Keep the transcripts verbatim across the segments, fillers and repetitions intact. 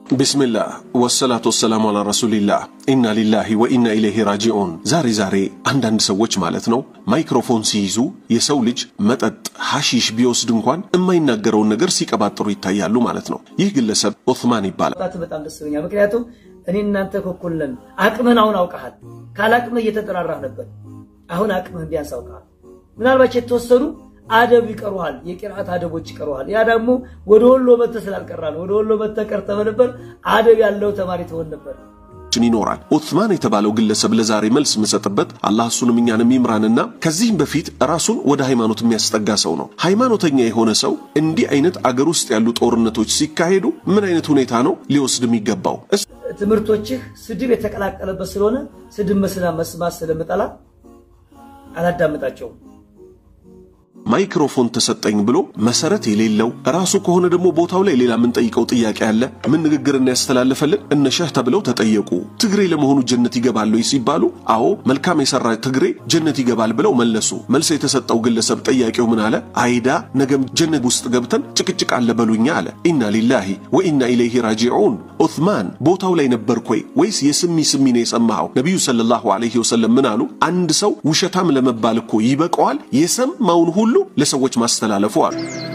بسم الله والصلاة والسلام على رسول الله إنا لله وإنا إليه راجعون زاري زاري عندن سوچ مالتنو مايكروفون سييزو يسولج متت حشيش بيوسد እንኳን የማይናገረው ነገር ሲቀባጥሩ ይታያሉ ማለት ነው ይህ ግለሰብ ዑስማን ይባላል ታት በጣም ደስ ይለኛል ምክንያቱም እኔ እናንተ ኮኩልን አቅመን አሁን አውቀሃል ካላቅመ እየተጠራራህ ነበር አሁን አቅመህ ቢያንስ አውቀሃል ምናልባት የተወሰኑ አደብ ይቀሩሃል የቂራአት አደቦች ይቀሩሃል ያ ደግሞ ወደ ወሎ በተሰላልቀራ ነው ወደ ወሎ በተቀርተው ነበር አደብ ያለው ተማሪ ተወን ነበር ይኖራል ዑስማን የተባለው ግለሰብ ለዛሬ መልስ መሰጠበት አላህ ሱንም እኛንም ይምራንና ከዚህም በፊት ራሱን ወደ ሃይማኖት የሚያስጠጋ ሰው ነው ሃይማኖተኛ የሆነ ሰው እንዲህ አይነት አገር ውስጥ ያሉ ጦርነቶች ሲካሄዱ ምን አይነት ሁኔታ ነው ሊወስድ የሚገባው ትምርቶችህ ስድብ የተቀላቀለበት ስለሆነ ስድብ መስላ መስማት ስለምጠላ አላዳምጣቸው ማይክሮፎን ተሰጠኝ ብሎ መሰረት የሌለው ራሱ ከሆነ ደግሞ ቦታው ላይ ሌላ ምን ጠይቀው ጥያቄ ያለ ምን ንግግርና ያስተላልፈልን እነ ሸህ ተብለው ተጠየቁ ትግሬ ለመሆኑ ጀነት ይገባል ወይ ሲባሉ አዎ መልካም የሰራ ትግሬ ጀነት ይገባል ብለው መለሱ መልስ የተሰጠው ግለሰብ ጠያቂው ምን አለ አይዳ ነገም ጀነት ውስጥ ገብተን ጭቅጭቅ አለ በሉኛ አለ ኢና ሊላሂ ወኢና ኢለይሂ ራጂዑን ዑስማን ቦታው ላይ ነበርኩ ወይስ የስሚ ስሚ ነው የሰማው ነብዩ ሰለላሁ ዐለይሂ ወሰለም ምን አሉ አንድ ሰው ውሸታም ለመባል እኮ ይበቀዋል የሰማውን ሁሉ ለሰዎች ማስተላለፉ አሉ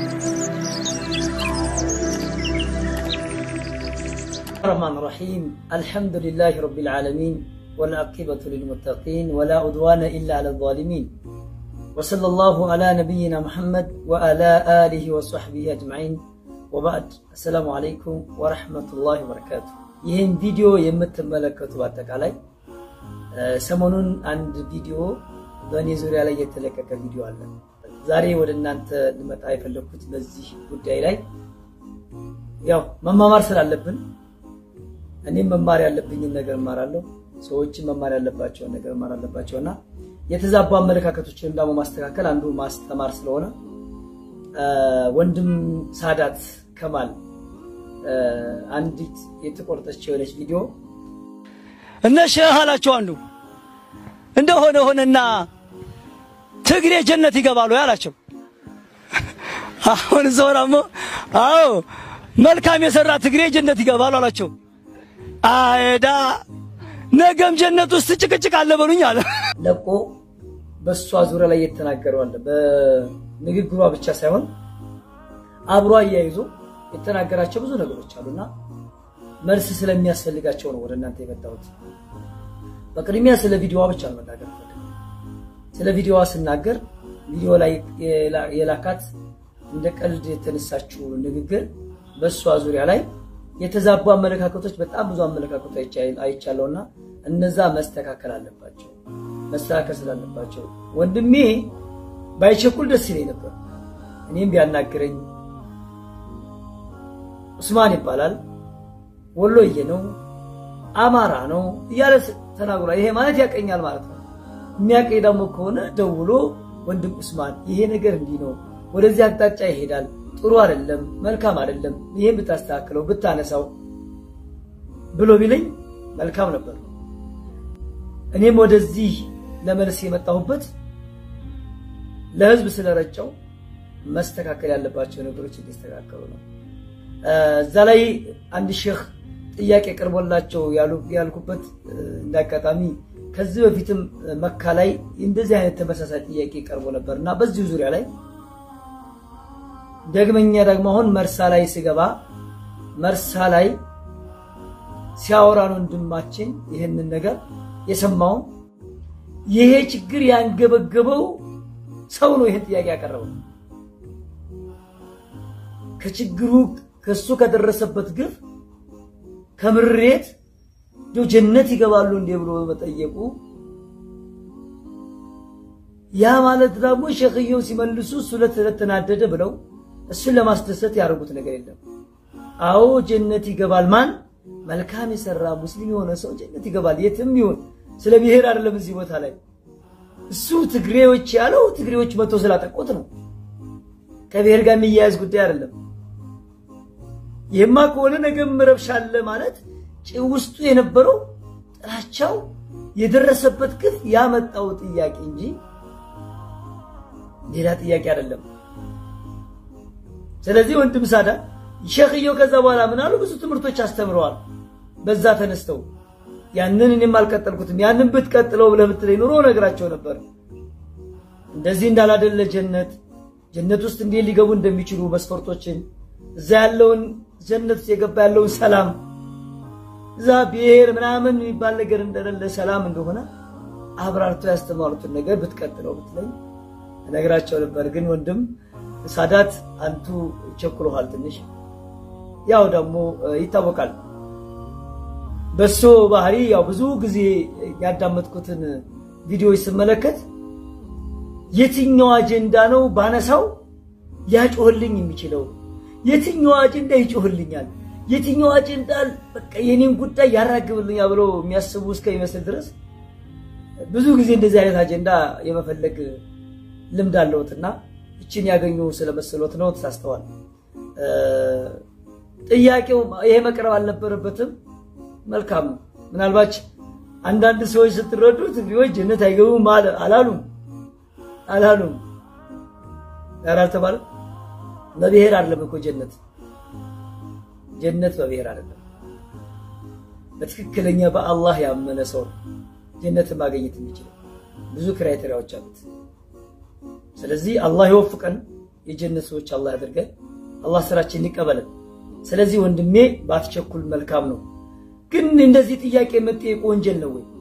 الرحمن الرحيم الحمد لله رب العالمين والعاقبة للمتقين ولا عدوان إلا على الظالمين وصلى الله على نبينا محمد وعلى آله وصحبه أجمعين وبعد السلام عليكم ورحمة الله وبركاته ይህን ቪዲዮ የምትመለከቱ በአጠቃላይ ሰሞኑን አንድ ቪዲዮ በእኔ ዙሪያ ላይ የተለቀቀ ቪዲዮ አለ ዛሬ ወደ እናንተ ልመጣ የፈለኩት በዚህ ጉዳይ ላይ ያው መማማር ስላለብን እኔም መማር ያለብኝ ነገር ማራለሁ ሰዎች መማር ያለባቸው ነገር ማራ አለባቸውና የተዛባ አመለካከቶችን እንዳሞ ማስተካከል አንዱ ማስተማር ስለሆነ ወንድም ሳዳት ከማል አንዲት የተቆርጠች የሆነች ቪዲዮ እነ ሸህ አላቸው አንዱ እንደሆነ ሆነና ትግሬ ጀነት ይገባሉ ያላቸው አሁን ዞራሞ አዎ መልካም የሰራ ትግሬ ጀነት ይገባሉ አላቸው አይዳ ነገም ጀነት ውስጥ ጭቅጭቅ አለ በሉኝ አለ ለቆ በሷ ዙሪያ ላይ የተናገረው አለ በንግግሯ ብቻ ሳይሆን አብሮ አያይዞ የተናገራቸው ብዙ ነገሮች አሉና መልስ ስለሚያስፈልጋቸው ነው ወደ እናንተ የመጣሁት በቅድሚያ ስለ ቪዲዮዋ ብቻ ነው መናገር ስለ ቪዲዮዋ ስናገር ቪዲዮ ላይ የላካት እንደ ቀልድ የተነሳችው ንግግር በሷ ዙሪያ ላይ የተዛባ አመለካከቶች በጣም ብዙ አመለካከቶች አይቻለውና እነዛ መስተካከል አለባቸው መስተካከል ስላለባቸው ወንድሜ ባይቸኩል ደስ ይለኝ ነበር እኔም ቢያናገረኝ ዑስማን ይባላል ወሎዬ ነው አማራ ነው ያለ ተናግሯል ይሄ ማለት ያቀኛል ማለት ነው የሚያቀኝ ደግሞ ከሆነ ደውሎ ወንድም ዑስማን ይሄ ነገር እንዲ ነው ወደዚህ አቅጣጫ ይሄዳል ጥሩ አይደለም መልካም አይደለም ይሄን ብታስተካክለው ብታነሳው ብሎ ቢለኝ መልካም ነበር እኔም ወደዚህ ለመልስ የመጣሁበት ለህዝብ ስለረጨው መስተካከል ያለባቸው ነገሮች እንዲስተካከሉ ነው ዛላይ አንድ ሼህ ጥያቄ ቀርቦላቸው ያሉ ያልኩበት እንዳጋጣሚ ከዚህ በፊትም መካ ላይ እንደዚህ አይነት ተመሳሳይ ጥያቄ ቀርቦ ነበርና በዚህ ዙሪያ ላይ ደግመኛ ደግሞ አሁን መርሳ ላይ ሲገባ መርሳ ላይ ሲያወራን ወንድማችን ይሄንን ነገር የሰማው ይሄ ችግር ያንገበገበው ሰው ነው ይሄን ጥያቄ ያቀረበው ከችግሩ ከሱ ከደረሰበት ግፍ ከምሬት ዶ ጀነት ይገባሉ እንዴ ብሎ በመጠየቁ ያ ማለት ደግሞ ሸኺዩ ሲመልሱ ሱለት ተናደደ ብለው እሱን ለማስደሰት ያደርጉት ነገር የለም አዎ ጀነት ይገባል ማን መልካም የሰራ ሙስሊም የሆነ ሰው ጀነት ይገባል የትም ይሁን ስለ ብሔር አይደለም እዚህ ቦታ ላይ እሱ ትግሬዎች ያለው ትግሬዎች መቶ ስላጠቁት ነው ከብሔር ጋር የሚያያዝ ጉዳይ አይደለም የማቆነ ነገር ምረብሻለ ማለት ውስጡ የነበረው ጥላቻው የደረሰበት ግፍ ያመጣው ጥያቄ እንጂ ሌላ ጥያቄ አይደለም ስለዚህ ወንድም ሳዳ ሸኽየው ከዛ በኋላ ምን አሉ ብዙ ትምርቶች አስተምረዋል በዛ ተነስተው ያንን እኔም አልቀጠልኩትም ያንን ብትቀጥለው ብለህ ብትለኝ ኑሮ ነግራቸው ነበር እንደዚህ እንዳላደለ ጀነት ጀነት ውስጥ እንዴ ሊገቡ እንደሚችሉ መስፈርቶችን እዛ ያለውን ጀነት ውስጥ የገባ ያለውን ሰላም እዛ ብሔር ምናምን የሚባል ነገር እንደሌለ ሰላም እንደሆነ አብራርቶ ያስተማሩትን ነገር ብትቀጥለው ብትለኝ ነግራቸው ነበር ግን ወንድም ሳዳት አንቱ ቸኩሎሃል ትንሽ ያው ደግሞ ይታወቃል በሱ ባህሪ ያው ብዙ ጊዜ ያዳመጥኩትን ቪዲዮዎች ስመለከት የትኛው አጀንዳ ነው ባነሳው ሊያጮህልኝ የሚችለው የትኛው አጀንዳ ይጮህልኛል የትኛው አጀንዳ በቃ የኔን ጉዳይ ያራግብልኛል ብሎ የሚያስቡ እስከ ይመስል ድረስ ብዙ ጊዜ እንደዚህ አይነት አጀንዳ የመፈለግ ልምድ አለውትና እቺን ያገኙ ስለመሰሎት ነው ተሳስተዋል ጥያቄው ይሄ መቅረብ አልነበረበትም መልካም ምናልባት አንዳንድ ሰዎች ስትረዱት ቢሆን ጀነት አይገቡም አላሉም አላሉም ያራል ተባለ በብሔር አይደለም እኮ ጀነት ጀነት በብሔር አይደለም በትክክለኛ በአላህ ያመነ ሰው ጀነት ማግኘት የሚችለው ብዙ ክራይቴሪያዎች አሉት ስለዚህ አላህ ይወፍቀን የጀነት ሰዎች አላህ ያድርገን አላህ ስራችንን ይቀበለን ስለዚህ ወንድሜ ባትቸኩል መልካም ነው ግን እንደዚህ ጥያቄ መጠየቅ ወንጀል ነው ወይ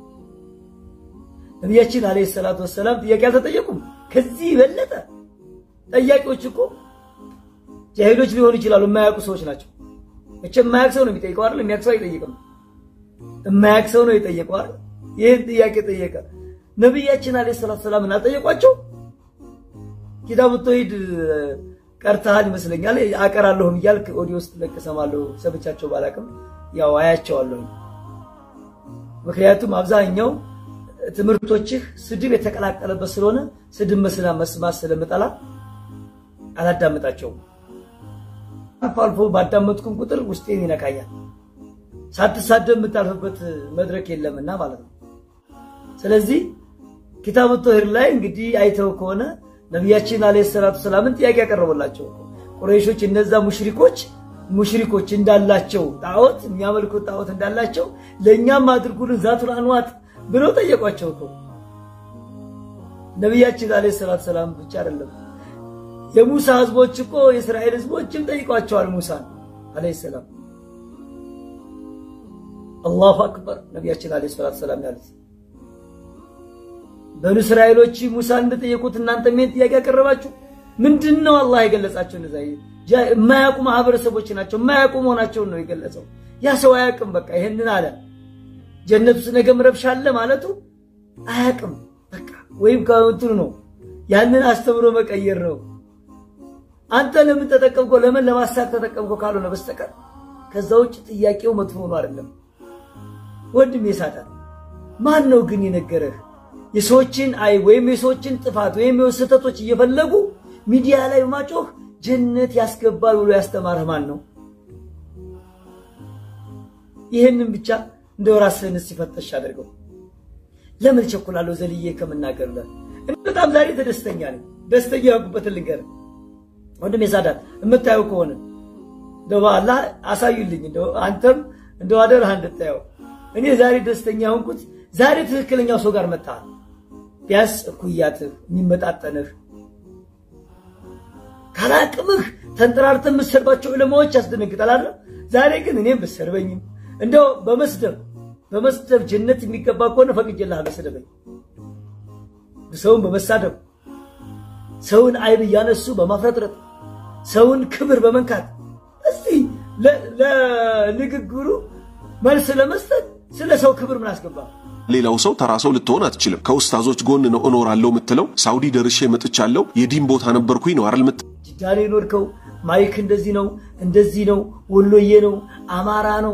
ነብያችን አለይሂ ሰላቱ ወሰለም ጥያቄ አልተጠየቁም ከዚህ በለጠ ጥያቄዎች እኮ ጃሂሎች ሊሆኑ ይችላሉ የማያውቁ ሰዎች ናቸው እቺ የማያውቅ ሰው ነው የሚጠይቀው አይደል የሚያውቅ ሰው አይጠይቅም የማያውቅ ሰው ነው የጠየቀው አይደል ይሄን ጥያቄ ጠየቀ ነብያችን አለይሂ ሰላቱ ወሰለም እናጠየቋቸው ኪታቡ ተውሂድ ቀርታል ይመስለኛል አቀራለሁም ይያልክ ኦዲዮ ውስጥ ለከሰማለሁ ሰብቻቸው ባላቅም ያው አያቸዋለሁ ምክንያቱም አብዛኛው ትምርቶችህ ስድብ የተቀላቀለበት ስለሆነ ስድብ መስላ መስማት ስለመጣላ አላዳመጣቸው አልፎ ባዳመጥኩም ቁጥር ውስጤን ይነካኛል ሳትሳደብ የምታልፍበት መድረክ የለምና ማለት ነው ስለዚህ ኪታቡ ተውሂድ ላይ እንግዲህ አይተው ከሆነ ነብያችን አለይሂ ሰላቱ ሰላምን ጥያቄ ያቀርቡላቸው ቁረይሾች እነዛ ሙሽሪኮች ሙሽሪኮች እንዳላቸው ጣዖት የሚያመልኩ ጣዖት እንዳላቸው ለኛም አድርጉልን ዛቱል አንዋት ብለው ጠየቋቸው እኮ ነብያችን አለይሂ ሰላቱ ሰላም ብቻ አይደለም የሙሳ ህዝቦች እኮ የእስራኤል ህዝቦችም ጠይቋቸዋል ሙሳን አለይሂ ሰላም አላሁ አክበር ነብያችን አለይሂ ሰላቱ ሰላም ያሉት በኑ እስራኤሎች ሙሳን እንደጠየቁት እናንተ ምን ጥያቄ ያቀርባችሁ ምንድነው አላህ የገለጻቸው እንደዛ የማያውቁ ማህበረሰቦች ናቸው የማያውቁ መሆናቸው ነው የገለጸው ያ ሰው አያውቅም በቃ ይሄንን አለ ጀነት ውስጥ ነገም ረብሻለ ማለቱ አያውቅም በቃ ወይም ካንቱ ነው ያንን አስተምሮ መቀየር ነው አንተ ለምን ተጠቀምከው ለምን ለማሳክ ተጠቀምከው ካልሆነ በስተቀር ከዛው ውጭ ጥያቄው መጥፎ ነው አይደለም ወንድም ይሳታ ማን ነው ግን ይነገረህ የሰዎችን አይ ወይም የሰዎችን ጥፋት ወይም የወሰተቶች እየፈለጉ ሚዲያ ላይ ማጮህ ጀነት ያስገባል ብሎ ያስተማረህ ማን ነው ይሄንን ብቻ እንደው ራስህን ሲፈተሽ አድርገው ለምን ቸኩላለሁ ዘልዬ ከመናገር ላይ በጣም ዛሬ ተደስተኛ ነኝ ደስተኛ ያውቁበት ልንገር ወንድም የሳዳት እምታየው ከሆነ ደው አላህ አሳዩልኝ እንደው አንተም እንደው አደረህ እንድታየው እኔ ዛሬ ደስተኛ ሆንኩት ዛሬ ትክክለኛው ሰው ጋር መጣ ቢያስ እኩያትህ የሚመጣጠንህ ካላቅምህ ተንጠራርተህ መስርባቸው ለማዎች ያስደነግጣል አይደል ዛሬ ግን እኔም በሰርበኝም እንደው በመስደብ በመስደብ ጀነት የሚገባ ከሆነ ፈቅጄልሃለሁ መስደበኝ ሰውን በመሳደብ ሰውን አይብ ያነሱ በማፍረጥረጥ ሰውን ክብር በመንካት እስቲ ለንግግሩ መልስ ለመስጠት ስለ ሰው ክብር ምን አስገባ ሌላው ሰው ተራሰው ልትሆን አትችልም ከኡስታዞች ጎን ነው እኖራለሁ ምትለው ሳውዲ ደርሼ መጥቻለሁ የዲን ቦታ ነበርኩኝ ነው አይደል ምት ዳኔ ኖርከው ማይክ እንደዚህ ነው እንደዚህ ነው ወሎዬ ነው አማራ ነው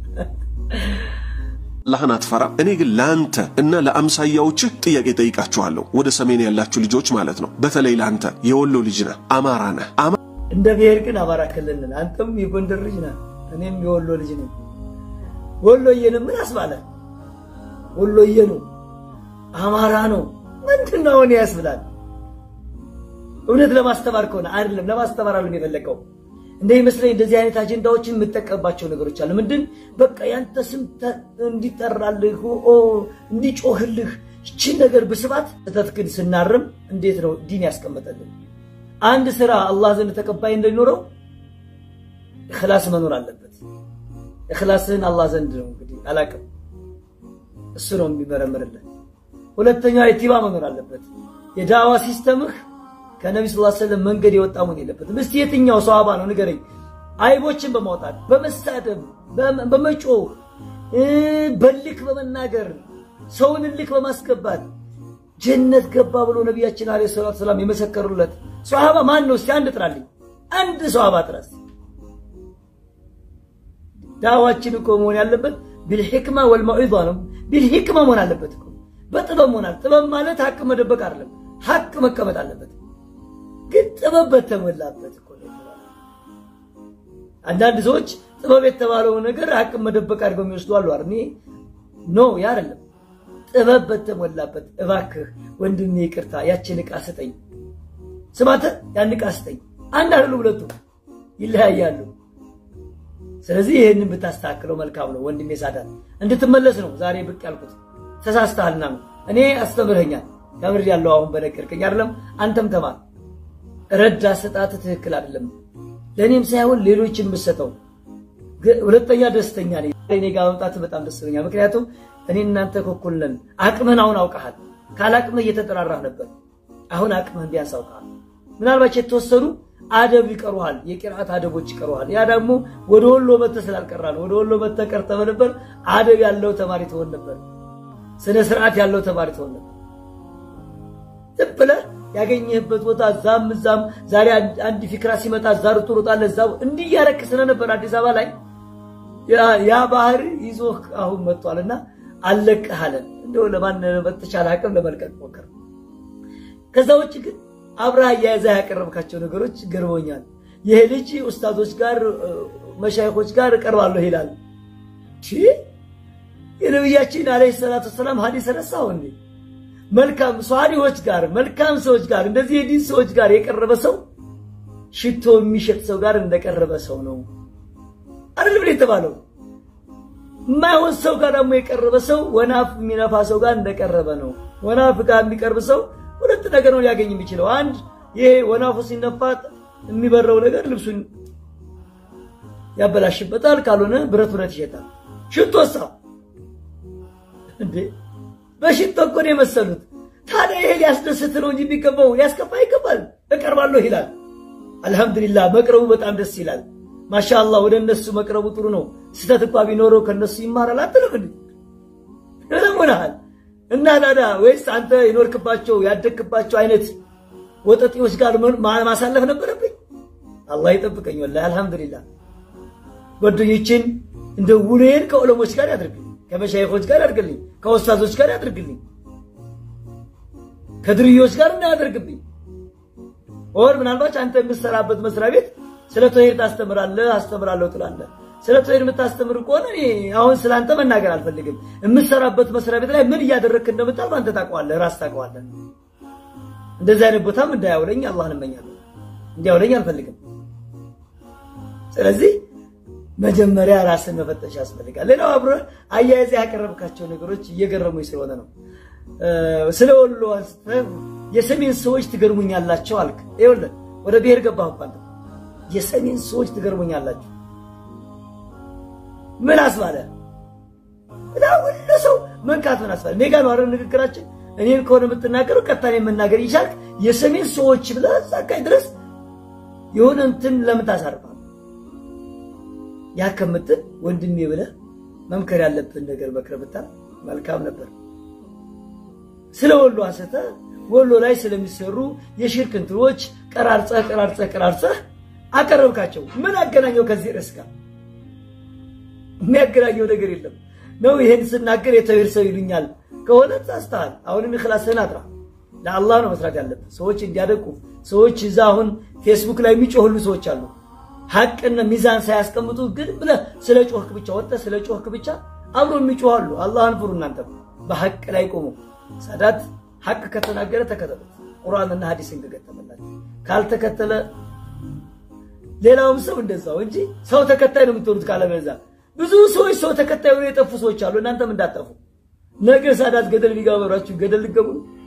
አላህን አትፈራ እኔ ግን ላንተ እና ለአምሳያዎችህ ጥያቄ ጠይቃችኋለሁ ወደ ሰሜን ያላችሁ ልጆች ማለት ነው በተለይ ላንተ የወሎ ልጅ ነህ አማራ ነህ እንደ ብሔር ግን አማራ ክልልን አንተም የጎንደር ልጅ ነህ እኔም የወሎ ልጅ ነኝ ወሎዬ ነው ምን አስባለ ወሎዬ ነው አማራ ነው ምንድነው ነው ያስብላል እውነት ለማስተማር ከሆነ አይደለም ለማስተማር አይደለም የፈለከው እንደ ይመስለኝ እንደዚህ አይነት አጀንዳዎችን የምትጠቀምባቸው ነገሮች አሉ ምንድን በቃ ያንተ ስም እንዲጠራልህ ኦ እንዲጮህልህ እቺ ነገር በስባት ተተክን ስናርም እንዴት ነው ዲን ያስቀመጠልን አንድ ስራ አላህ ዘንድ ተቀባይ እንዲኖረው ኢኽላስ መኖር አለበት ኢኽላስን አላህ ዘንድ ነው እንግዲህ አላቀም እሱ ነው የሚመረምርልህ ሁለተኛው ኢቲባ መኖር አለበት የዳዋ ሲስተምህ ከነብዩ ሰለላሁ ዐለይሂ ወሰለም መንገድ የወጣው ምን የለበት ምስቲ የትኛው ሷሃባ ነው ንገረኝ አይቦችን በማውጣት በመሳደብ በመጮ በልክ በመናገር ሰውን ልክ በማስገባት ጀነት ገባ ብሎ ነብያችን አለይሂ ሰላቱ ሰላም የመሰከሩለት ሷሃባ ማን ነው እስቲ አንድ ጥራልኝ አንድ ሷሃባ ጥራስ ዳዋችን እኮ መሆን ያለበት بالحكمه والموعظه ነው بالحكمه መሆን አለበት እኮ በጥበብ መሆን ጥበብ ማለት ሐቅ መደበቅ አይደለም ሐቅ መቀመጥ አለበት ግን ጥበብ በተሞላበት እኮ ነው አንዳንድ ሰዎች ጥበብ የተባለው ነገር ሐቅ መደበቅ አድርገው የሚወስዱ አሉ አይደል ኖ ያ አይደለም ጥበብ በተሞላበት እባክህ ወንድሜ ይቅርታ ያችን ዕቃ ስጠኝ ስማተ ያን ዕቃ ስጠኝ አንድ አይደሉ ሁለቱ ይለያያሉ ስለዚህ ይሄንን ብታስተካክለው መልካም ነው ወንድሜ ሳዳት እንድትመለስ ነው ዛሬ ብቅ ያልኩት ተሳስተሃልና እኔ አስተምረኛል ተምር ያለው አሁን በነገርከኝ አይደለም አንተም ተማር ረዳ ሰጣት ትክክል አይደለም ለኔም ሳይሆን ሌሎችን መስጠው ሁለተኛ ደስተኛ ነኝ እኔ ጋር መምጣት በጣም ደስተኛ ምክንያቱም እኔ እናንተ ኮኩልነን አቅመን አሁን አውቀሃል ካላቅመ እየተጠራራህ ነበር አሁን አቅመን ቢያሳውቃል ምናልባት የተወሰኑ አደብ ይቀሩሃል የቂራአት አደቦች ይቀሩሃል ያ ደግሞ ወደ ወሎ መተሰል አልቀራል ወደ ወሎ መተቀርተው ነበር አደብ ያለው ተማሪ ተወን ነበር ስነ ስርዓት ያለው ተማሪ ተወን ነበር ተብለ ያገኘህበት ቦታ ዛም ዛም ዛሬ አንድ ፍክራ ሲመጣ ዛሩ ጥሩጣለ ዛው እንዲህ ያረክስነ ነበር አዲስ አበባ ላይ ያ ያ ባህር ይዞህ አሁን መጥቷልና አለቀሃለን እንደው ለማን በተቻለ አቅም ለመልቀቅ ሞከር ከዛውጭ ግን አብራ ያያዛ ያቀርብካቸው ነገሮች ገርሞኛል ይሄ ልጅ ኡስታዞች ጋር መሻይኾች ጋር ቀርባለሁ ይላል እሺ የነብያችን አለይሂ ሰላቱ ሰላም ሐዲስ ረሳው እንዴ መልካም ሷሊዎች ጋር መልካም ሰዎች ጋር እንደዚህ የዲን ሰዎች ጋር የቀረበ ሰው ሽቶ የሚሸጥ ሰው ጋር እንደቀረበ ሰው ነው አይደል የተባለው ማይሆን ሰው ጋር ደግሞ የቀረበ ሰው ወናፍ የሚነፋ ሰው ጋር እንደቀረበ ነው ወናፍ ጋር የሚቀርብ ሰው ሁለት ነገር ነው ሊያገኝ የሚችለው አንድ ይሄ ወናፉ ሲነፋት የሚበረው ነገር ልብሱን ያበላሽበታል ካልሆነ ብረት ብረት ይሸጣል ሽቶሳ እንዴ በሽቶ እኮ ነው መሰሉት ታዲያ ይሄ ሊያስደስት ነው እንጂ ቢገባው ሊያስከፋ ይገባል እቀርባለሁ ይላል አልহামዱሊላህ መቅረቡ በጣም ደስ ይላል ማሻአላህ ወደ እነሱ መቅረቡ ጥሩ ነው ስተት እንኳን ቢኖረው ከነሱ ይማራል አትልም ለምናል እና ታዲያ ወይስ አንተ ይኖርክባቸው ያደክባቸው አይነት ወጠጤዎች ጋር ማሳለፍ ነበረብኝ አላህ ይጠብቀኝ ወላሂ አልহামዱሊላህ ወዶይችን እንደ ውሌን ከዑለሞች ጋር ያድርግልኝ ከመሻይኾች ጋር ያድርግልኝ ከኡስታዞች ጋር ያድርግልኝ ከድርዮች ጋር ያድርግልኝ ወር ምናልባት አንተ የምትሰራበት መስሪያ ቤት ስለ ተውሂድ ታስተምራለህ አስተምራለሁ ትላለህ ስለ ተውሂድ የምታስተምር ከሆነ እኔ አሁን ስላንተ መናገር አልፈልግም የምትሰራበት መስሪያ ቤት ላይ ምን እያደረክ እንደምታል አንተ ታውቀዋለህ ራስ ታውቀዋለህ እንደዛ አይነት ቦታም እንዳያውለኝ አላህን እመኛለሁ እንዲያውለኝ አልፈልግም ስለዚህ መጀመሪያ ራስን መፈተሽ ያስፈልጋል ሌላው አብሮ አያይዘ ያቀረብካቸው ነገሮች እየገረሙኝ ስለሆነ ነው ስለወሎ አስተ የሰሜን ሰዎች ትገርሙኛላችሁ አልክ ይኸውልህ ወደ ብሔር ገባህ እንኳን የሰሜን ሰዎች ትገርሙኛላችሁ ምን አስባለ ለሁሉ ሰው መንካት ምን አስባለ ኔጋ ነው አረ ንግግራችን እኔን ኮነ የምትናገረው ቀጣኔ መናገር ይቻላል የሰሜን ሰዎች ብለህ ሳካይ ድረስ የሆነ እንትን ለምን ታሳርፋለህ ያከመተ ወንድሜ ብለህ መምከር ያለብን ነገር በክረብታ መልካም ነበር ስለወሎ አሰተ ወሎ ላይ ስለሚሰሩ የሽርክ እንትሮች ቀራርጸ ቀራርጸ ቀራርጸ አቀረብካቸው ምን አገናኘው ከዚህ ርስካ የሚያገናኘው ነገር የለም ነው ይሄን ስናገር የተወር ሰው ይሉኛል ከሆነ ታስታል አሁንም ኢኽላስን አጥራ ለአላህ ነው መስራት ያለበት ሰዎች እንዲያደቁ ሰዎች እዛ አሁን ፌስቡክ ላይ የሚጮህሉ ሰዎች አሉ ሐቅና ሚዛን ሳያስቀምጡ ግን ብለ ስለ ጮህክ ብቻ ወጣ ስለ ጮህክ ብቻ አብሮ የሚጮሃሉ አላህን ፍሩ እናንተ በሐቅ ላይ ቆሙ ሳዳት ሐቅ ከተናገረ ተከተለ ቁርአንና ሐዲስን ገተመላችሁ ካልተከተለ ሌላውም ሰው እንደዛው እንጂ ሰው ተከታይ ነው የምትሆኑት ካለበዛ ብዙ ሰዎች ሰው ተከታይ ሆነው የጠፉ ሰዎች አሉ እናንተም እንዳጠፉ ነገ ሳዳት ገደል ሊጋበራችሁ ገደል ልገቡ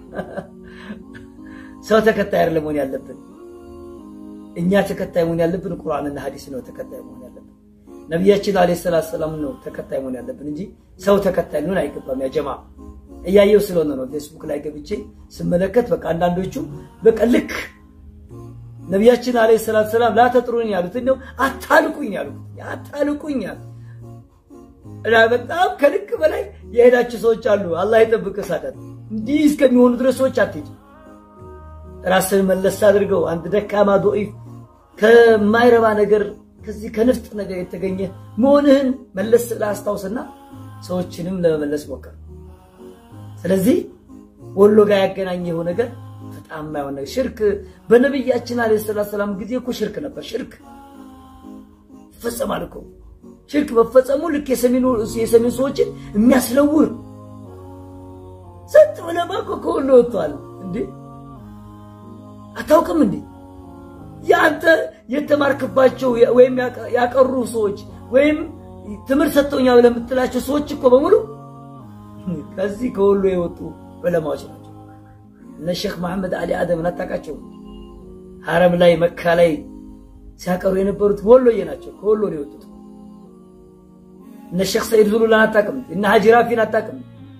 ሰው ተከታይ አይደለም ሆነ ያለብን እኛ ተከታይ ሆነ ያለብን ቁርአንና ሐዲስ ነው ተከታይ ሆነ ያለብን ነብያችን አለይሂ ሰላቱ ሰላም ነው ተከታይ ሆነ ያለብን እንጂ ሰው ተከታይ ነው አይገባም ያ ጀማ እያየው ስለሆነ ነው ፌስቡክ ላይ ገብቼ ስመለከት በቃ አንዳንዶቹ በቃ ልክ ነብያችን አለይሂ ሰላቱ ሰላም ላ ተጥሩኝ ያሉት ነው አታልቁኝ ያሉት አታልቁኝ እና በጣም ከልክ በላይ የሄዳችሁ ሰዎች አሉ አላህ ይጠብቅ ሳዳት እንዲህ እስከሚሆኑ ድረስ ሰዎች አትይጂ ራስን መለስ አድርገው አንድ ደካማ ዶኢፍ ከማይረባ ነገር ከዚህ ከንፍጥ ነገር የተገኘ መሆንህን መለስ ላስታውስና ሰዎችንም ለመመለስ ሞከር ስለዚህ ወሎ ጋር ያገናኘው ነገር በጣም ማይሆን ሽርክ በነብያችን አለይሂ ሰላቱ ሰላም ጊዜ እኮ ሽርክ ነበር ሽርክ ፈጸማል እኮ ሽርክ በፈጸሙ ልክ የሰሚኑ የሰሚኑ ሰዎች የሚያስለውር ሰጥ ወለማ እኮ ወሎ ወጥቷል እንዴ አታውቅም እንዴ ያንተ የተማርክባቸው ወይም ያቀሩ ሰዎች ወይም ትምር ሰጥተውኛ ለምትላቸው ሰዎች እኮ በሙሉ ከዚህ ከወሎ የወጡ ዑለማዎች ናቸው እነ ሼክ መሐመድ አሊ አደም ናታቃቸው ሐረም ላይ መካ ላይ ሲያቀሩ የነበሩት ወሎዬ ናቸው ከወሎ ነው የወጡት እነ ሼክ ሰይድ ዙሉላ ናታቀም እነ ሐጂ ራፊ ናታቀም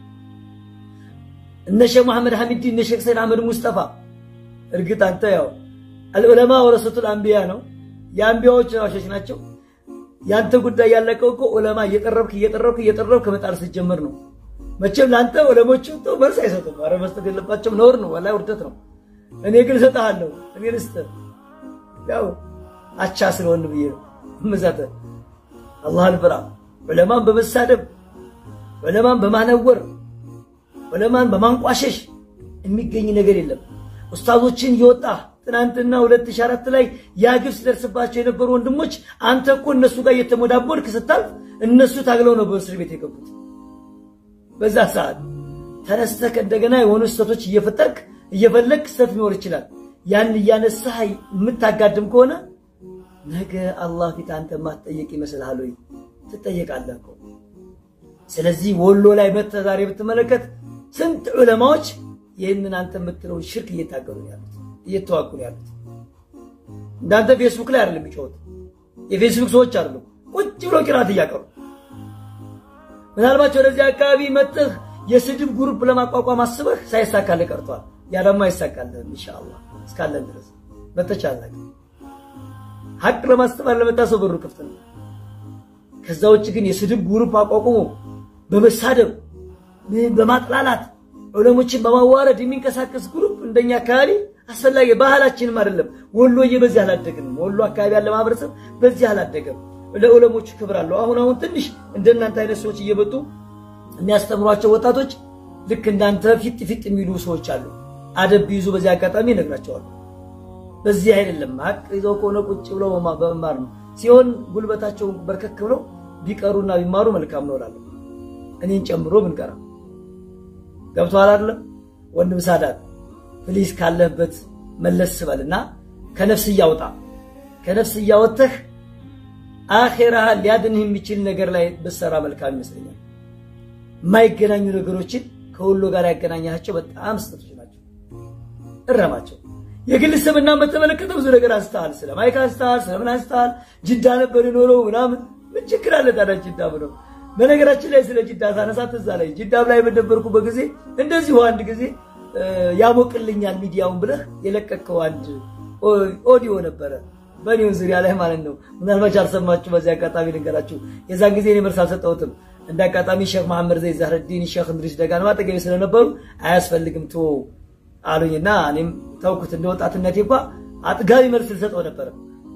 እነ ሼክ መሐመድ ሐሚዲ እነ ሼክ ሰይድ አህመድ ሙስጠፋ እርግጥ አንተ ያው አልዑለማ ወረሰቱል አንቢያ ነው የአንቢያዎች ዋሾች ናቸው ያንተ ጉዳይ ያለቀው እኮ ዑለማ እየጠረብክ እየጠረብክ እየጠረብክ መጣር ሲጀምር ነው መቼም ላንተ ዑለሞች ተው መልስ አይሰጡም አረ መስጠት የለባቸውም ነውር ነው ወላሂ ውርደት ነው እኔ ግን ሰጣለሁ እኔ ልስተ ያው አቻ ስለሆነ ብዬ መዛተ አላህ አልፈራ ዑለማን በመሳደብ ዑለማን በማነወር ዑለማን በማንቋሸሽ የሚገኝ ነገር የለም ኡስታዞችን ይወጣ ትናንትና ሁለት ሺህ አራት ላይ ያግፍ ሲደርስባቸው የነበሩ ወንድሞች አንተ እኮ እነሱ ጋር የተሞዳቦርክ ስታልፍ እነሱ ታግለው ነው በእስር ቤት የገቡት በዛ ሰዓት ተነስተክ እንደገና የሆኑ ስተቶች እየፈጠርክ እየፈለክ ስተት ሊኖር ይችላል ያን ያነሳህ የምታጋድም ከሆነ ነገ አላህ ፊት አንተ ማትጠየቅ ይመስልሃል ወይ ትጠየቃለህ እኮ ስለዚህ ወሎ ላይ በተዛሬ ብትመለከት ስንት ዑለማዎች ይሄንን አንተ የምትለው ሽርክ እየታገሉ ያሉት እየተዋጉ ያሉት እንዳንተ ፌስቡክ ላይ አይደለም ይጮት የፌስቡክ ሰዎች አይደሉም ቁጭ ብሎ ቅራት እያቀሩ ምናልባት ወደዚህ አካባቢ መጥተህ የስድብ ግሩፕ ለማቋቋም አስበህ ሳይሳካል ቀርቷል ያ ደግሞ ይሳካል ኢንሻአላህ እስካለን ድረስ በተቻለ ሐቅ ለማስተማር ለመታሰብ በሩ ክፍት ነው ከዛውጭ ግን የስድብ ግሩፕ አቋቁሞ በመሳደብ በማጥላላት ዑለሞችን በማዋረድ የሚንቀሳቀስ ግሩፕ እንደኛ አካባቢ አስፈላጊ ባህላችንም አይደለም ወሎዬ በዚህ አላደገም ወሎ አካባቢ ያለ ማህበረሰብ በዚህ አላደገም ለዑለሞች ክብር አለው አሁን አሁን ትንሽ እንደናንተ አይነት ሰዎች እየመጡ የሚያስተምሯቸው ወጣቶች ልክ እንዳንተ ፊት ፊት የሚሉ ሰዎች አሉ አደብ ይዙ በዚህ አጋጣሚ ነግራቸዋል በዚህ አይደለም ሀቅ ይዘው ቆነ ቁጭ ብለው በመማር ነው ሲሆን ጉልበታቸው በርከክ ብለው ቢቀሩና ቢማሩ መልካም ነው እላለሁ እኔን ጨምሮ ብንቀራ ገብቷል አይደል ወንድም ሳዳት ፕሊስ ካለበት መለስ በልና ከነፍስ ያወጣ ከነፍስ ያወጣህ አኺራ ሊያድንህ የሚችል ነገር ላይ በሰራ መልካም ይመስለኛል ማይገናኙ ነገሮችን ከሁሉ ጋር ያገናኛቸው በጣም ስተቶች ናቸው እረማቸው የግል ስምና በተመለከተ ብዙ ነገር አስተዋል ስለማይካ አስተዋል ስለምን አስተዋል ጅዳ ነበር ኖረው ምናምን ምን ችግር አለ ታዲያ ጅዳ ብሎ በነገራችን ላይ ስለ ጅዳ ሳነሳት እዛ ላይ ጅዳ ላይ በነበርኩ በጊዜ እንደዚህ አንድ ጊዜ ያሞቅልኛል ሚዲያውን ብለህ የለቀቀው አንድ ኦዲዮ ነበር በኒው ዙሪያ ላይ ማለት ነው ምናልባት አልሰማችሁ በዚህ አጋጣሚ ልንገራችሁ የዛን ጊዜ እኔ መልስ አልሰጠሁትም እንደ አጋጣሚ ሼክ መሐመድ ዘይድ ዛህረዲን ሼክ እንድሪስ ደጋን ማጠገብ ስለነበሩ አያስፈልግም ቶ አሉኝና እኔም ተውኩት እንደወጣትነቴ እንኳን አጥጋቢ መልስ ልሰጠው ነበር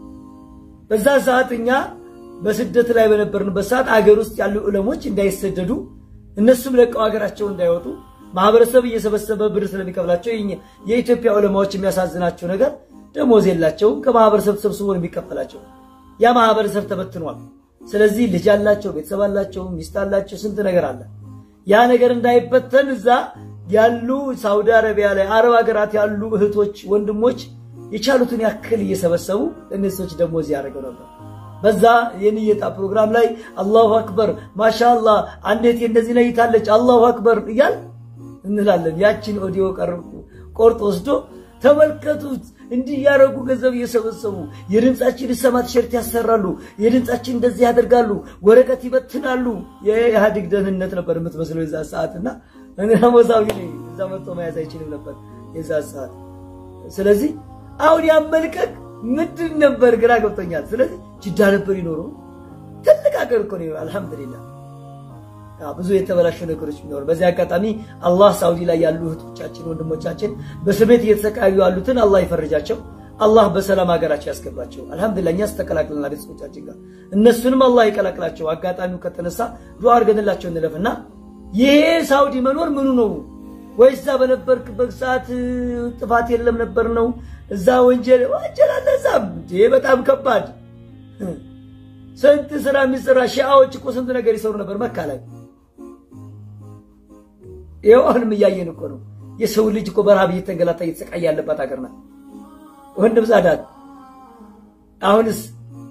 በዛ ሰዓትኛ በስደት ላይ በነበርንበት ሰዓት አገር ውስጥ ያሉ ዑለሞች እንዳይሰደዱ እነሱም ለቀው አገራቸው እንዳይወጡ ማህበረሰብ እየሰበሰበ ብር ስለሚከፍላቸው የኢትዮጵያ ዑለማዎች የሚያሳዝናቸው ነገር ደሞዝ የላቸው ከማህበረሰብ ተሰብስቦ የሚከፈላቸው ያ ማህበረሰብ ተበትኗል ስለዚህ ልጅ አላቸው ቤተሰብ አላቸው ሚስት አላቸው ስንት ነገር አለ ያ ነገር እንዳይበተን እዛ ያሉ ሳውዲ አረቢያ ላይ አረብ ሀገራት ያሉ እህቶች ወንድሞች የቻሉትን ያክል እየሰበሰቡ እነሱች ደሞዝ ያደርገው ነበር በዛ የንየታ ፕሮግራም ላይ አላሁ አክበር ማሻአላህ አንዴት እንደዚህ ነው ይታለች አላሁ አክበር ይያል እንላለን ያቺን ኦዲዮ ቀርቁ ቆርጦ ወስዶ ተመልከቱት እንዲህ ያረጉ ገንዘብ እየሰበሰቡ የድምጻችን ሰማት ሸርት ያሰራሉ የድምጻችን እንደዚህ ያደርጋሉ ወረቀት ይበትናሉ የኢህአዴግ ደህንነት ነበር የምትመስለው የዛ ሰዓትና እኔ አሞዛው ይሄ እዛ መጥቶ መያዝ አይችልም ነበር የዛ ሰዓት ስለዚህ አሁን ያመልከክ ምንድን ነበር ግራ ገብቶኛል ስለዚህ ጅዳ ነበር ይኖሩ ትልቅ አገር እኮ ነው አልহামዱሊላህ ያ ብዙ የተበላሹ ነገሮች ቢኖር በዚህ አጋጣሚ አላህ ሳውዲ ላይ ያሉ እህቶቻችን ወንድሞቻችን በስሜት እየተሰቃዩ ያሉትን አላህ ይፈርጃቸው አላህ በሰላም ሀገራቸው ያስገባቸው አልহামዱሊላህ እኛስ ተከላክለና ቤተሰቦቻችን ጋር እነሱንም አላህ ይከላክላቸው አጋጣሚው ከተነሳ ዱዓ አድርገንላቸው እንለፍና ይሄ ሳውዲ መኖር ምኑ ነው ወይስ ዛ በነበርክበት ሰዓት ጥፋት የለም ነበር ነው እዛ ወንጀል ወንጀል አለ ዛም ይሄ በጣም ከባድ ስንት ስራ የሚሰራ ሺዓዎች እኮ ስንት ነገር ይሰሩ ነበር መካ ላይ ይሄውን ያየን እኮ ነው የሰው ልጅ እኮ በረሃብ እየተንገላታ እየተሰቃየ ያለባት ሀገር ናት ወንድም ዛዳት አሁንስ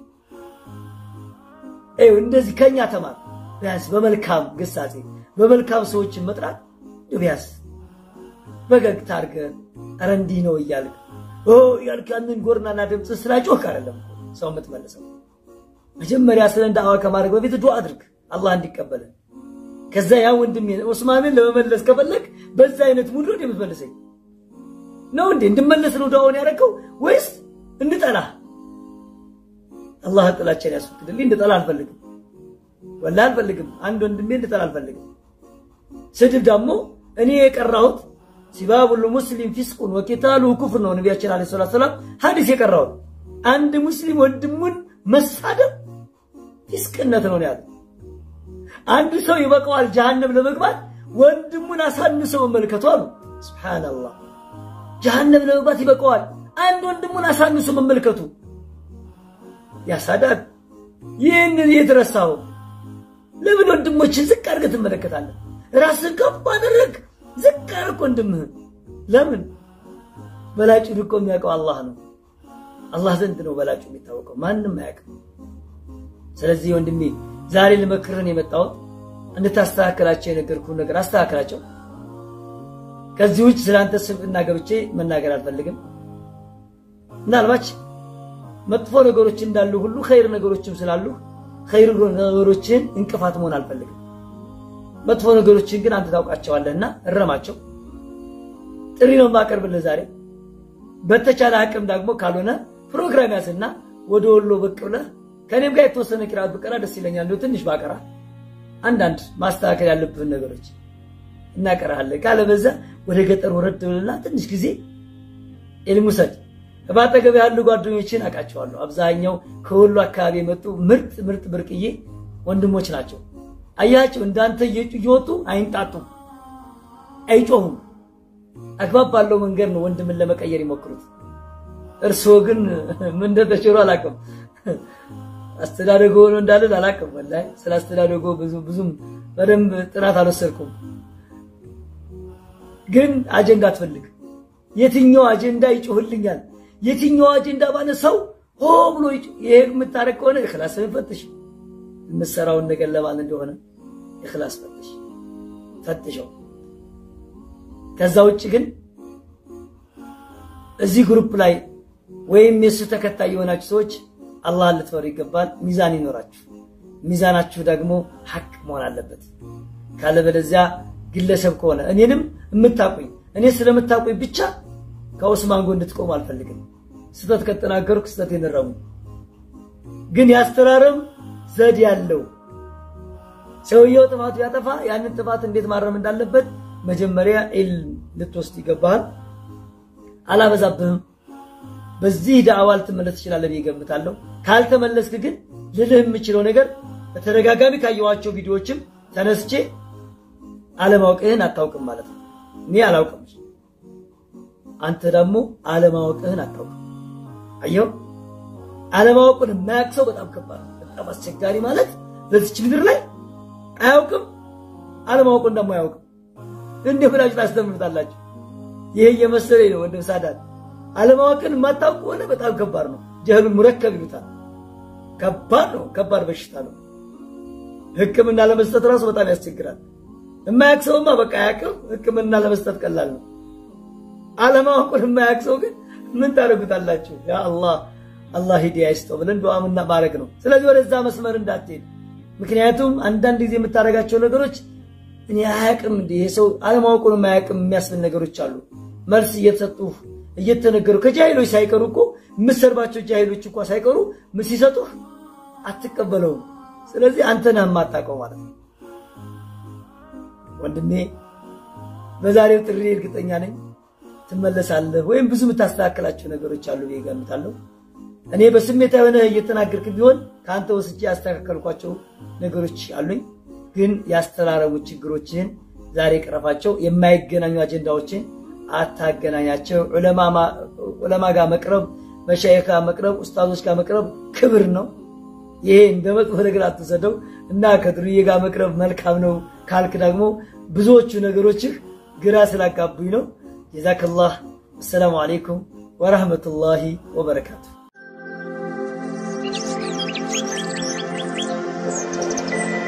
እይ እንደዚህ ከኛ ተማር ቢያንስ በመልካም ግሳጼ በመልካም ሰዎች መጥራት ቢያንስ በገግታ አርገ አረንዲ ነው ይያልክ ኦ ያልካንን ጎርናና ድምጽ ስላጮህ አይደለም ሰው መተመለሰው መጀመሪያ ስለንዳ አዋ ከማድረግ በፊት ዱዓ አድርግ አላህ እንዲቀበል ከዛ ያ ወንድሜ ዑስማንን ለመመለስ ከፈለክ በዛ አይነት ሙሉ ነው የምትመለሰኝ ነው እንዴ እንድመለስ ነው ዱዓውን ያረከው ወይስ እንድጠላ አላህ ጥላችን ያስወግድልኝ እንድጠላ አልፈልግም ወላ አልፈልግም አንድ ወንድሜ እንድጠላ አልፈልግም ስድብ ደግሞ እኔ የቀራሁት ሲባቡ ለሙስሊም ፊስቁን ወቂታሉ ኩፍር ነው ነብያችን አለይሂ ሰላም ሐዲስ የቀራሁት አንድ ሙስሊም ወንድሙን መሳደብ ፊስቅነት ነው ያለው አንድ ሰው ይበቃዋል ጀሃነም ለመግባት ወንድሙን አሳንሰው መልከቱ አሉ ሱብሃንአላህ ጀሃነም ለመግባት ይበቃዋል አንድ ወንድሙን አሳንሰው መልከቱ ያሳዳት ይሄንን ይድረሳው ለምን ወንድሞችን ዝቅ አድርገህ ትመለከታለህ ራስን ከፍ አድርግ ዝቅ አድርግ ወንድምህ ለምን በላጭ ልቆ የሚያውቀው አላህ ነው አላህ ዘንድ ነው በላጭ የሚታወቀው ማንንም አያውቅም ስለዚህ ወንድሜ ዛሬ ለመክረን የመጣው እንድታስተካክላቸው የነገርኩ ነገር አስተካክላቸው ከዚህ ውጭ ስላንተ ስብዕና ገብቼ መናገር አልፈልግም ምናልባት መጥፎ ነገሮች እንዳሉ ሁሉ ኸይር ነገሮችም ስላሉ ኸይር ነገሮችን እንቅፋት መሆን አልፈልግም መጥፎ ነገሮችን ግን አንተ ታውቃቸዋለህና እረማቸው ጥሪ ነው ማቀርብልህ ዛሬ በተቻለ አቅም ደግሞ ካልሆነ ፕሮግራም ያስና ወደ ወሎ በቅ ብለህ ከኔም ጋር የተወሰነ ቂራት በቀራ ደስ ይለኛል ነው ትንሽ ባቀራ አንዳንድ ማስተካከል ያለብን ነገሮች እናቀራለን ካለ በዛ ወደ ገጠር ወረድ ብለና ትንሽ ጊዜ ኤልሙሰድ ባጠገብ ያሉ ጓደኞችን አቃቸዋለሁ አብዛኛው ከወሎ አካባቢ የመጡ ምርጥ ምርጥ ብርቅዬ ወንድሞች ናቸው አያቸው እንዳንተ እየወጡ አይንጣጡ አይጮሁም አግባብ ባለው መንገድ ነው ወንድምን ለመቀየር ይሞክሩት እርሶ ግን ምን እንደተቸሩ አላቀም አስተዳደጎ ነው እንዳለ አላቀም ወላሂ ስለ አስተዳደጎ ብዙ ብዙም በደንብ ጥራት አልወሰድኩም ግን አጀንዳ አትፈልግ የትኛው አጀንዳ ይጮህልኛል የትኛው አጀንዳ ባነሳው ሆ ብሎ ይሄ የምታረቅ ሆነ ኢኽላስ ፈትሽ መስራውን ነገር ለማን እንደሆነ ኢኽላስ ፈትሽ ፈትሽው ከዛ ውጭ ግን እዚህ ግሩፕ ላይ ወይም የሱ ተከታይ የሆናችሁ ሰዎች አላህ ልትፈሩ ይገባል ሚዛን ይኖራችሁ ሚዛናችሁ ደግሞ ሐቅ መሆን አለበት ካለበለዚያ ግለሰብ ከሆነ እኔንም እምታቁኝ እኔ ስለምታቁኝ ብቻ ከኡስማን ጎን እንድትቆም አልፈልግም ስተት ከተናገርኩ ስተት ይነራሙ ግን ያስተራረም ዘድ ያለው ሰውየው ጥፋት ያጠፋ ያንን ጥፋት እንዴት ማረም እንዳለበት መጀመሪያ ኢልም ልትወስድ ይገባል አላበዛብህም በዚህ ዳዕዋል ተመለስ ይችላል ለሚገምታለሁ ካልተመለስክ ግን ልልህ የምችለው ነገር በተደጋጋሚ ካየዋቸው ቪዲዮዎችም ተነስቼ አለማወቅህን አታውቅም ማለት ነው እኔ አላውቅም አንተ ደግሞ አለማወቅህን አታውቅም አየው አለማወቅን ማያክሰው በጣም ከባድ በጣም አስቸጋሪ ማለት በዚህ ምድር ላይ አያውቅም አለማወቅን ደግሞ አያውቅም እንዴ ብላችሁ ታስተምሩታላችሁ ይሄ የመሰለኝ ነው ወንድም ሳዳት አለማወቅን ማታውቁ ሆነ በጣም ከባድ ነው ጀህሉ ሙረከብ ይሉታል ከባድ ነው ከባድ በሽታ ነው ህክምና ለመስጠት ራሱ በጣም ያስቸግራል የማያክሰውማ በቃ ያክም ህክምና ለመስጠት ቀላል ነው አለማወቅን የማያክሰው ግን ምን ታረጉታላችሁ ያ አላህ አላህ ሂዳያ ይስጠው ብለን ዱዓምና ማረግ ነው ስለዚህ ወደዛ መስመር እንዳትሄድ ምክንያቱም አንዳንድ ጊዜ የምታረጋቸው ነገሮች እኔ አያቅም እንዴ ሰው አለማወቁን የማያቅም የሚያስብል ነገሮች አሉ መልስ እየተሰጡ እየተነገሩ ከጃሂሎች ሳይቀሩ እኮ ምሰርባቸው ጃሂሎች እንኳን ሳይቀሩ ምን ሲሰጡ አትቀበለው ስለዚህ አንተ ነህ ማጣቀው ማለት ነው ወንድሜ በዛሬው ጥሪ እርግጠኛ ነኝ ትመለሳለህ ወይም ብዙ የምታስተካክላቸው ነገሮች አሉ ይገምታለሁ እኔ በስሜት ያወነ እየተናገርክ ቢሆን ካንተ ወስጄ ያስተካከልኳቸው ነገሮች አሉኝ ግን ያስተራረቡ ችግሮችን ዛሬ ቀረፋቸው የማይገናኙ አጀንዳዎችን አታገናኛቸው ዑለማ ዑለማ ጋር መቅረብ መሻይኻ መቅረብ ኡስታዞች ጋር መቅረብ ክብር ነው ይሄ እንደመጥፎ ነገር አትሰደው እና ከድርዬ ጋር መቅረብ መልካም ነው ካልክ ደግሞ ብዙዎቹ ነገሮች ግራ ስላጋቡኝ ነው ጀዛከላህ السلام عليكم ورحمة الله وبركاته